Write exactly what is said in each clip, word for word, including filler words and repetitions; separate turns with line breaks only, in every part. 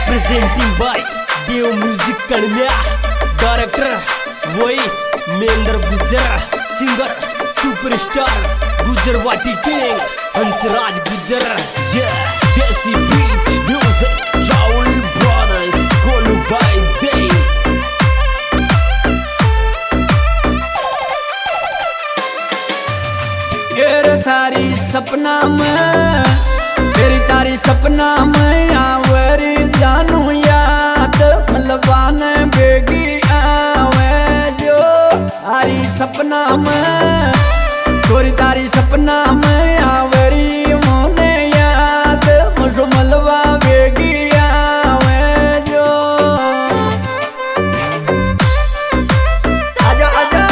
Presenting by Dev music Kadmiya, director वही Mahendra Gujjar, singer superstar Gujarwati king Hansraj Gujjar. yeah, desi beat music Rahul brothers Golu by Dev.
तेरे थारी सपना में, तेरी तारी सपना में आवरी जानू याद मलबाने बेगी आवे जो तारी सपना में, तोरी तारी सपना में आवरी मोने याद मुझो मलबा बेगी आवे जो। आजा आजा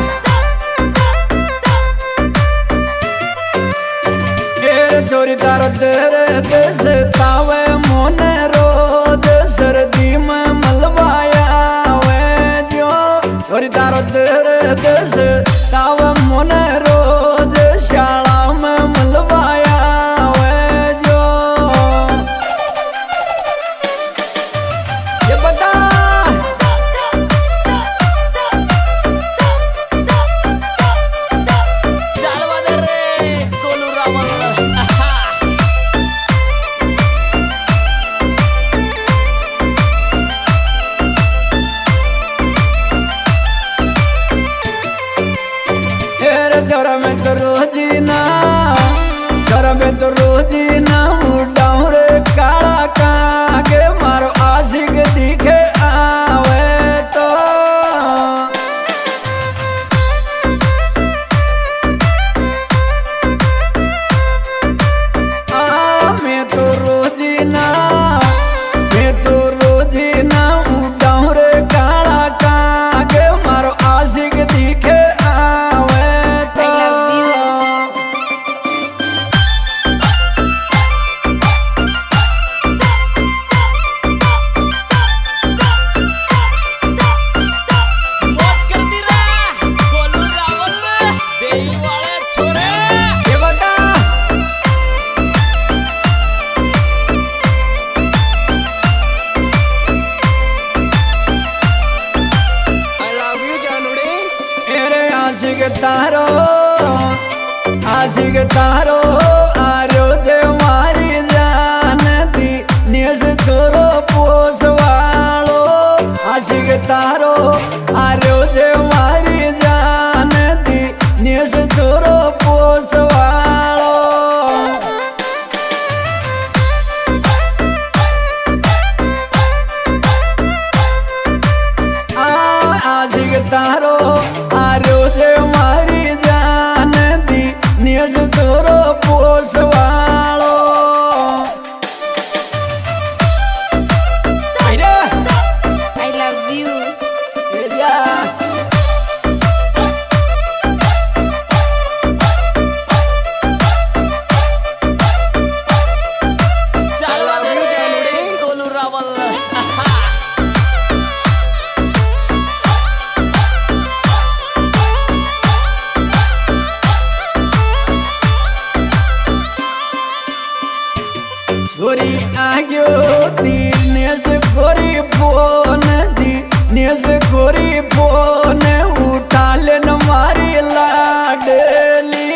चोरी तारा तेरे देश तावे मोने रोज सर्दी में मलवाया वे जो। चोरी तारा तेरे देश तावे मोने रोज शाला में मलवाया वे जो। ये बता घर में तो रोजीना, घर में तो रोजीना उड़ाऊं रे काला कागे मारो आशिक दिखे आवे तो। आ मैं तो रोजीना, मैं तो रोजीना उड़ाऊं रे काला कागे मारो आशिक दिखे तारो आशिक तारो आरो जे मारी जान दी नेस छोरो पोसवालो। आशिक तारो आरो जे मारी जान दी नेस छोरो पोसवालो। आ आशिक तारो आरो जे मारी जान दी नेस छोरो पोसवालो।
I love you.
गोरी आग्यो दी नेस गोरी फोन दी नेस गोरी फोन उठा लेन मारी लाडली।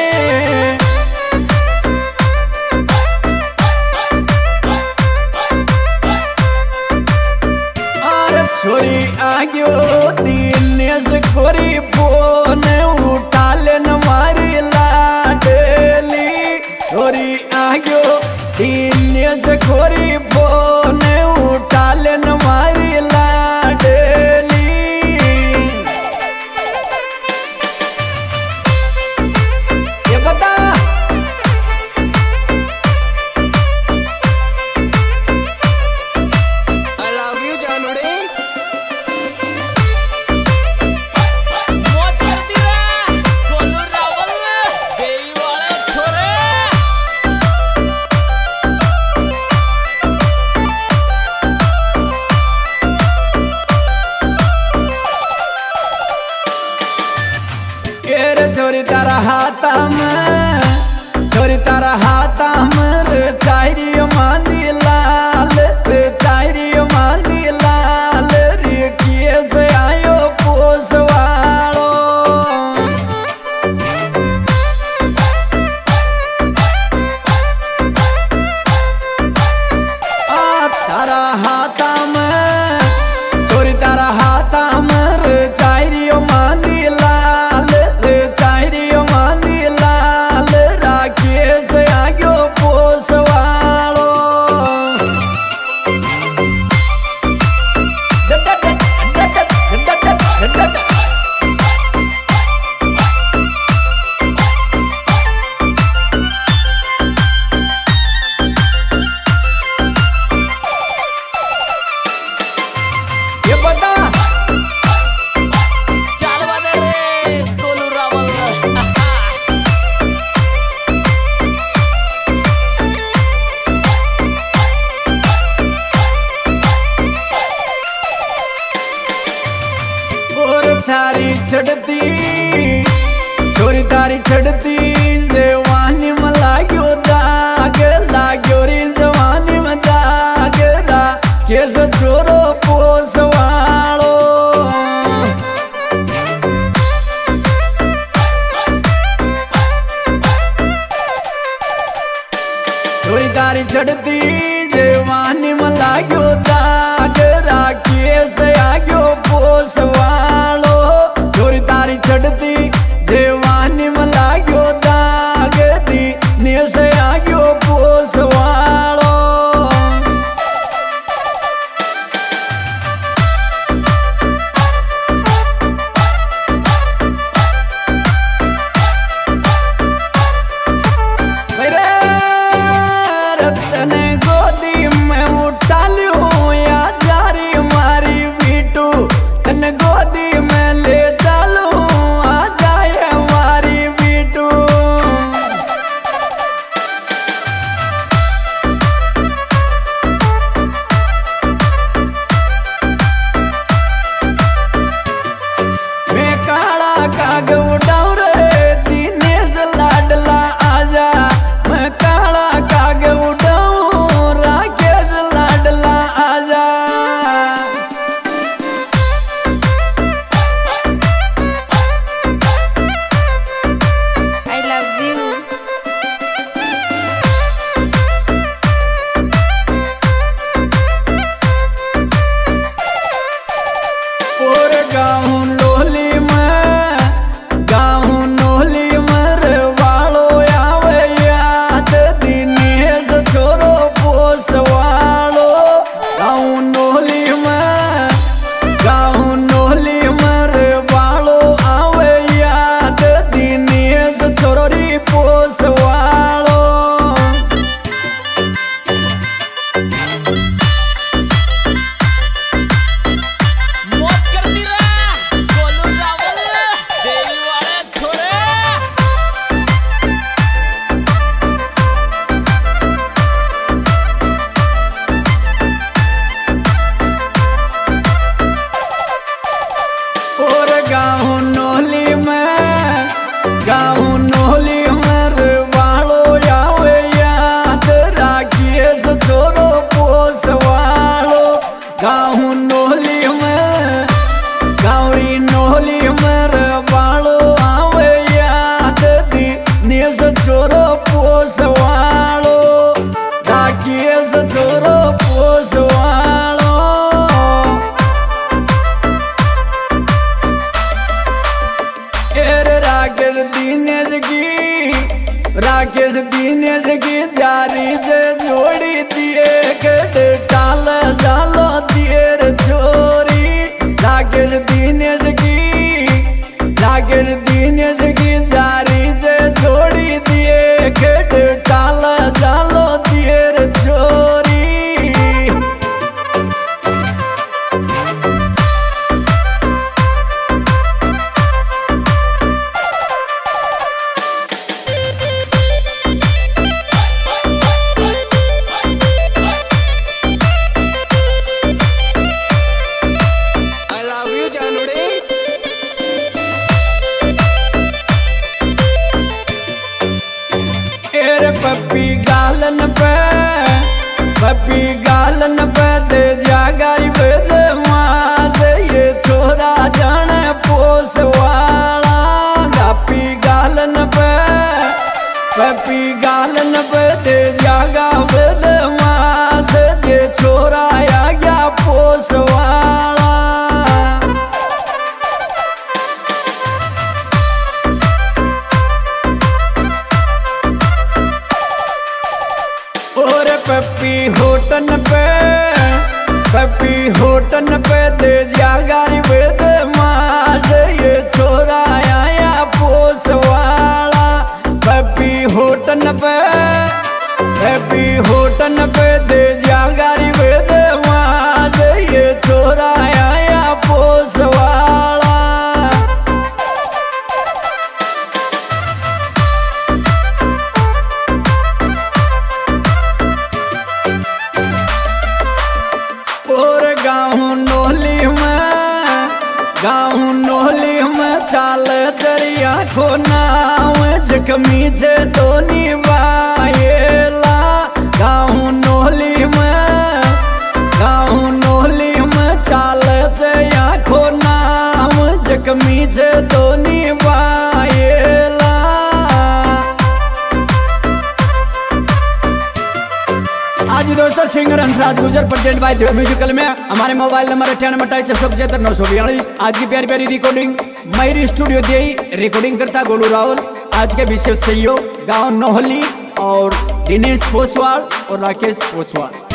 अरे छोरी आग्यो दी नेस गोरी फोन उठा लेन मारी लाडली। छोरी आग्यो दिनेश खोरी फोन उठा लेन मारी लाडली। ये बता I love you जानूड़े।
मौज कर दी रे गोलू रावल देई वाले छोरे।
चढ़ती छोरी तारी चढ़ती जवानी में लाग्यो दाग लाग्यो रे जवानी में दाग रा केस छोरो पोसवालो छोरी तारी चढ़ती जवानी में लाग्यो दाग रा केस आग्यो पोसवालो छोरी तारी चढ़ती जवानी में लाग्यो दाग दी ने से आग्यो पोसवालो मेरे रतन गोदी में उठा लियो या जारी मारी बीटू तन गोदी में ले चलो आ जाए हमारी बीटू मैं काला काग उड़ाऊ रे दिनेश लाडला आजा मैं काला काग उड़ाऊ राकेश लाडला आजा
I love you.
और गाँव नोली में गाँव नोली में वालो आवे याद दिनेश छोरो पोसवालो गाँव नोली में गाँव नोली में वालो आवे याद दिनेश छोरो री पोसवालो
मौज करती रहा गोलू रावल देवी वाले छोरे
और गाँव नोली में गाँव नोली में वालो आवे याद राकेश छोरो पोसवालो गाँव नोली में गाँवरी नोली में वालो आवे याद दिनेश छोरो पोसवालो राकेश छोरो पोसवालो एरे राकेश दिनेश की राकेश दिनेश की जारी से जोड़ी दिए कट टाल जालो दिए रे छोरी राकेश दिनेश की राकेश दिनेश की जारी से जोड़ी दिए कट टाल जालो दिए रे छोरी I love you जानोड़े एरे पप्पी गालन पे पप्पी गालन पे दे जागारी बेद मास ये छोरा जाने पोसवाला गापी गालन पे पप्पी गालन पे दे जागा बेद मास ये छोरा आ गया पोसवाला और पप्पी होटन पे पप्पी होटन पे दे जागारी वेद मास ये छोरा आया पोसवाला पप्पी होटन पे पप्पी होटन पे दे जागारी वेद मास ये छोरा आया पोसवाला गाँव नोली में गाँव नोली में जख्मी से दोनी वायला गाँव नोहली में गाँव नोहली में चाल से आँखों नाम जख्मी से दोनी वायला। आज दोस्तों सिंगर हंसराज गुजर प्रेजेंट बाय देव म्यूजिकल में हमारे मोबाइल नंबर अठानवे अट्ठाईस छह सौ पचहत्तर नौ सौ बयालीस। आज की प्यारी प्यारी रिकॉर्डिंग मयूरी स्टूडियो दे रिकॉर्डिंग करता गोलू राहुल। आज के विशेष सहयोग गाँव नोहली और दिनेश पोसवाल और राकेश पोसवाल।